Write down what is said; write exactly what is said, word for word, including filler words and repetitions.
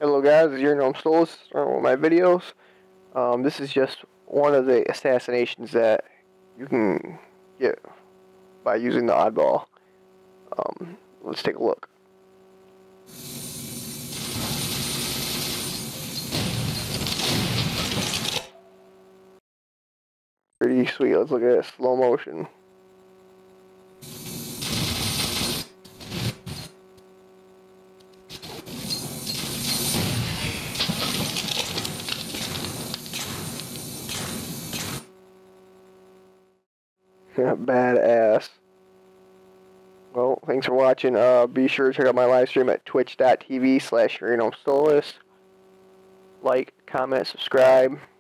Hello guys, it's your gnome Stolas on my videos. Um, this is just one of the assassinations that you can get by using the oddball. Um, let's take a look. Pretty sweet. Let's look at it slow motion. Badass. Well, thanks for watching. Uh, be sure to check out my live stream at twitch dot t v slash your gnome Stolas. Like, comment, subscribe.